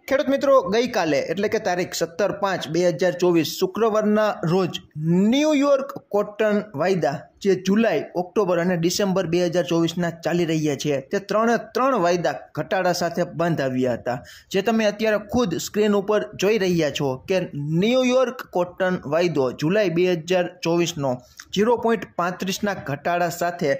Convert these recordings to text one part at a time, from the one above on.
ખેડૂત મિત્રો, ગઈકાલે એટલે કે તારીખ 17/5/2024 શુક્રવારના રોજ ન્યૂયોર્ક કોટન વાયદા જે જુલાઈ, ઓક્ટોબર અને ડિસેમ્બર 2024ના ચાલી રહ્યા છે તે ત્રણ વાયદા ઘટાડા સાથે બંધ આવ્યા હતા, જે તમે અત્યારે ખુદ સ્ક્રીન ઉપર જોઈ રહ્યા છો કે ન્યૂયોર્ક કોટન વાયદો જુલાઈ 2024નો 0.35ના ઘટાડા સાથે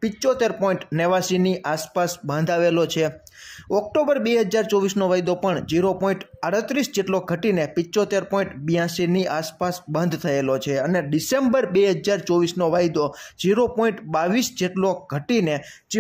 75.89ની આસપાસ બાંધાવેલો છે। ઓક્ટોબર 2024નો વાયદો પણ 0.38 જેટલો ઘટીને 75.82ની આસપાસ બંધ થયેલો છે અને ડિસેમ્બર 2024નો વાયદો 0.22 જેટલો ઘટીને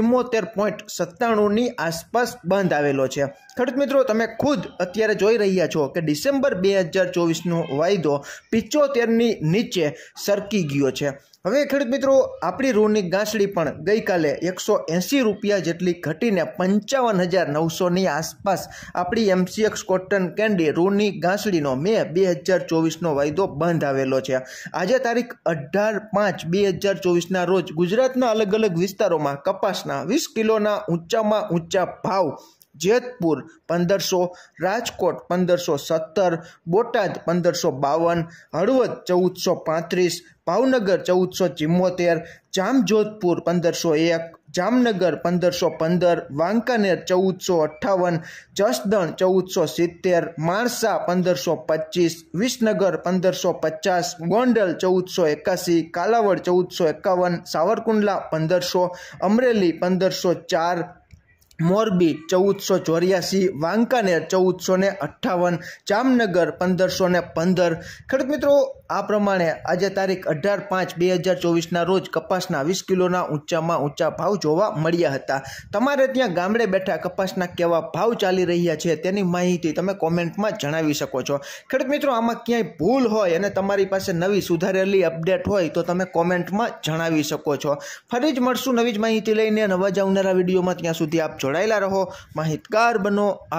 74.97ની આસપાસ બંધ આવેલો છે। ખેડૂત મિત્રો, તમે ખુદ અત્યારે જોઈ રહ્યા છો કે ડિસેમ્બર 2024નો વાયદો 75ની નીચે સરકી ગયો છે। હવે ખેડૂત મિત્રો, આપણી રૂની ગાંસડી પણ ગઈકાલે 180 રૂપિયા જેટલી ઘટીને 55,900ની આસપાસ આપણી MCX કોટન કેન્ડી રૂની ગાંસડીનો મે 2024નો વાયદો બંધ આવેલો છે। આજે તારીખ 18/5/2024ના રોજ ગુજરાતના અલગ અલગ વિસ્તારોમાં કપાસના 20 કિલોના ઊંચામાં ઊંચા ભાવ જેતપુર 1500, રાજકોટ 1517, બોટાદ 1552, હળવદ 1435, ભાવનગર 1474, જામજોધપુર 1501, જામનગર 1515, વાંકાનેર 1458, જસદણ 1470, માણસા 1525, વિસનગર 1550, ગોંડલ 1481, કાલાવડ 1451, સાવરકુંડલા 1500, અમરેલી 1504, મોરબી 1484, વાંકાનેર 1458, જામનગર 1515। ખેડૂત મિત્રો, આ પ્રમાણે આજે તારીખ 18/5/2024ના રોજ કપાસના 20 કિલોના ઊંચામાં ઊંચા ભાવ જોવા મળ્યા હતા। તમારે ત્યાં ગામડે બેઠા કપાસના કેવા ભાવ ચાલી રહ્યા છે તેની માહિતી તમે કોમેન્ટમાં જણાવી શકો છો। ખેડૂત મિત્રો, આમાં ક્યાંય ભૂલ હોય અને તમારી પાસે નવી સુધારેલી અપડેટ હોય તો તમે કોમેન્ટમાં જણાવી શકો છો। ફરી જ મળશું નવી જ માહિતી લઈને નવા જ આવનારા વિડીયોમાં। ત્યાં સુધી આપ જોડાયેલા રહો, માહિતગાર બનો।